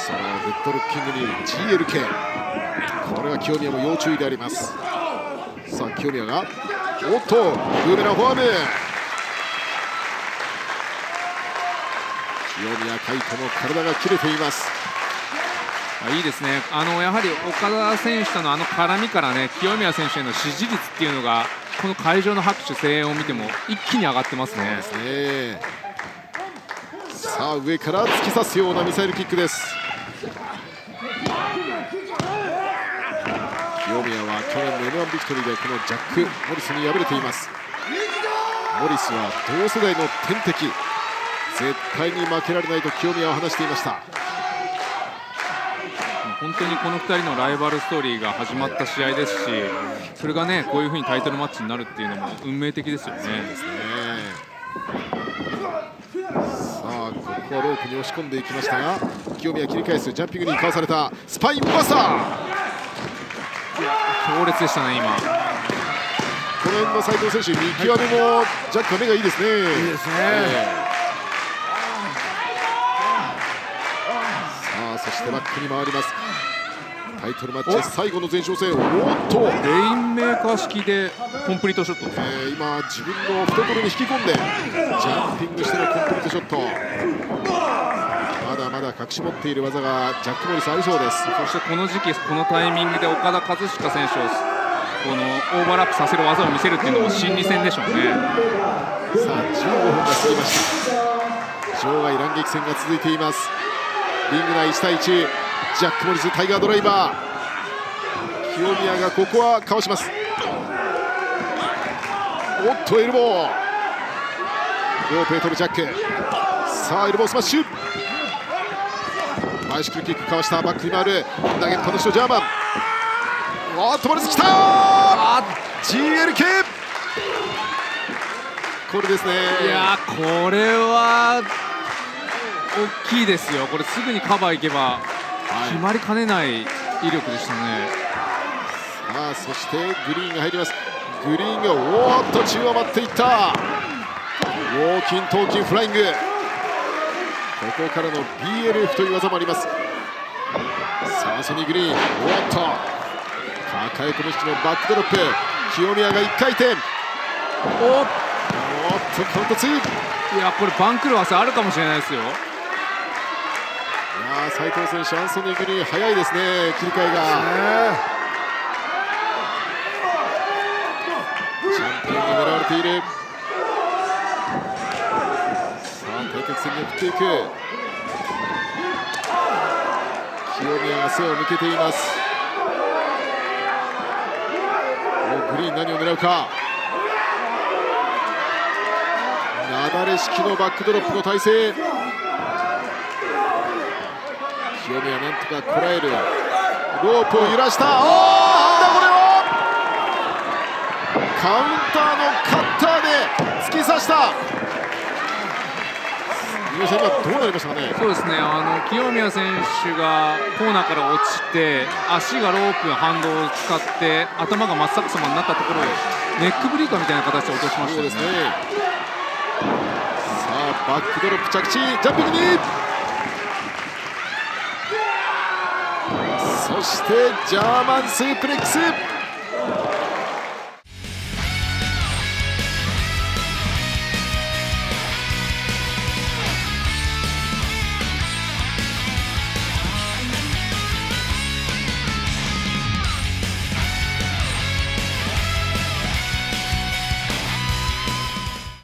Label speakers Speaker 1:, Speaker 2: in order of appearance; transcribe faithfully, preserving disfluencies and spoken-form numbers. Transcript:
Speaker 1: そのグッドルッキングに ジーエルケー、 これは清宮も要注意であります。さあ清宮がおっとブーメランフォアム、清宮海斗の体が切れています。
Speaker 2: いいですね。あのやはり岡田選手とのあの絡みからね、清宮選手への支持率っていうのがこの会場の拍手声援を見ても一気に上がってますね。
Speaker 1: そうですね。さあ上から突き刺すようなミサイルキックです。清宮は去年の エムワン ビクトリーでこのジャック・モリスに敗れています。モリスは同世代の天敵、絶対に負けられないと清宮は話していました。
Speaker 2: 本当にこのふたりのライバルストーリーが始まった試合ですし、それがねこういうふうにタイトルマッチになるっていうのも運命的ですよね。そうですね。
Speaker 1: さあここはロープに押し込んでいきましたが、清宮切り返す、ジャンピングにかわされたスパインバスター、
Speaker 2: 強烈でしたね。今
Speaker 1: この辺の斉藤選手、見極めもジャックは目がいいですね。いい
Speaker 2: ですね、えー
Speaker 1: そしてバックに回ります。タイトルマッチ最後の前哨戦、おっと
Speaker 2: レインメーカー式でコンプリートショット、
Speaker 1: えー、今自分の懐に引き込んでジャンピングしてのコンプリートショット、まだまだ隠し持っている技がジャック・モリスありそうです。
Speaker 2: そしてこの時期このタイミングで岡田和親選手をこのオーバーラップさせる技を見せるっていうのも心理戦でしょうね。
Speaker 1: さあじゅうごふんが過ぎました。場外乱撃戦が続いています。リング内いちたいいち、ジャック・モリスタイガードライバー、清宮がここはかわします。おっとエルボー、ロープへ飛ぶジャック、さあエルボースマッシュ、バイシクルキックかわした、バックに回る投げっぱなしのジャーマン、おっとモリスきたー ジーエルケー、 これですね。
Speaker 2: いやこれは大きいですよ。これすぐにカバーいけば決まりかねない威力でしたね。
Speaker 1: さあそしてグリーンが入ります。グリーンがおーっと中央待っていった、ウォーキントーキンフライング、ここからの ビーエルエフ という技もあります。さあソニーグリーン、おっと抱え込み式のバックドロップ、清宮がいっかい転、おっおっとカウントツー、
Speaker 2: いやこれ番狂わせあるかもしれないですよ。
Speaker 1: 斉藤選手、アンソニー・グリーン早いですね、切り替えが。チャンピオンが狙われている。さあ対決戦に送っていく。清宮が背を向けています。おグリーン何を狙うか、なだれ式のバックドロップの体勢、清宮なんとかこらえる、ロープを揺らした、おーなんだこれは、カウンターのカッターで突き刺した。今どうなりましたかね。
Speaker 2: そうですね、あの清宮選手がコーナーから落ちて足がロープ反動を使って頭が真っ逆さまになったところをネックブリーカーみたいな形で落としましたね。そうですね。
Speaker 1: さあバックドロップ着地、ジャンピングに、そしてジャーマンスープレックス。